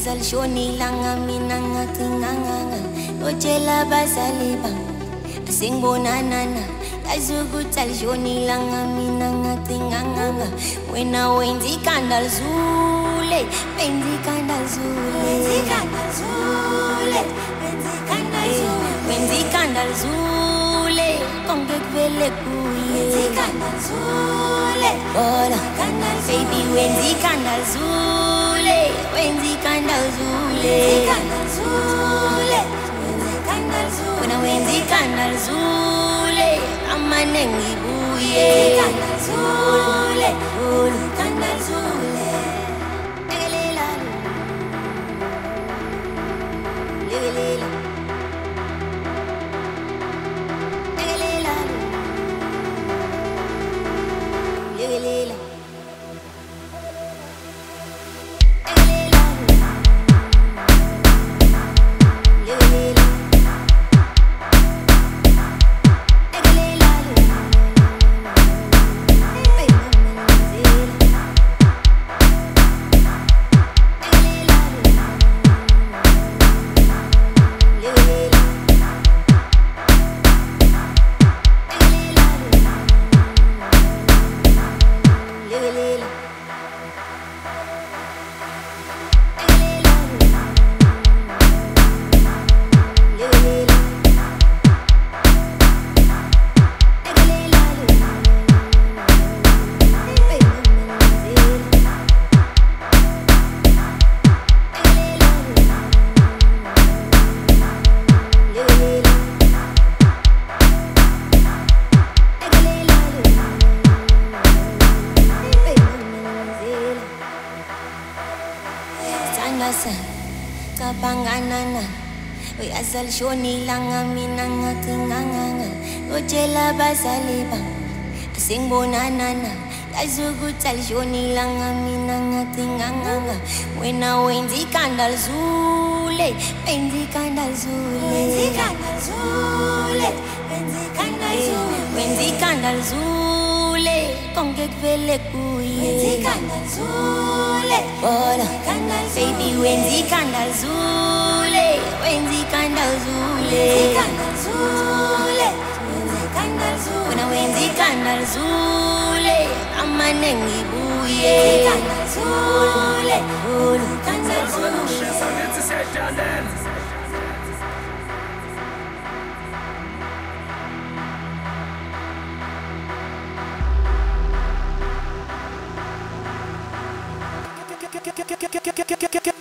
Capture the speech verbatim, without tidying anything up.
Uyazal shoni langa mina ngatinganga Ochela basali bang Asingbona nana Azugutal shoni langa mina ngatinganga Wena wenzi kandal zule Wenzi kandal zule Wenzi kandal zule Wenzi kandal zule Wenzi kandal zule Konge kvele kuye Wenzi kandal zule Ola kandal baby wenzi kandal zule Wenzi kandal zule Wenzi kandal zule Wenzi kandal zule Wena wenzi kandal zule Amanengi buye Wenzi kandal zule Wenzi kandal zule Legelela Legelela Legelela Legelela Kapanganana Uyazal shoni langa mina ngatinganga Ochela basali bang Asingbona nana Azugutal shoni langa mina ngatinganga Wena wenzi kandal zule Wenzi kandal zule Wenzi kandal zule Wenzi kandal zule Wenzi kandal zule Konge kvele kuye Wenzi kandal zule Ola kandal baby wenzi kandal zule Wenzi kandal zule Wenzi kandal zule Wenzi kandal zule Wena wenzi kandal zule Amanengi buye Wenzi kandal zule Wenzi kandal zule Get, get, get, get, get, get, get, get, get, get, get,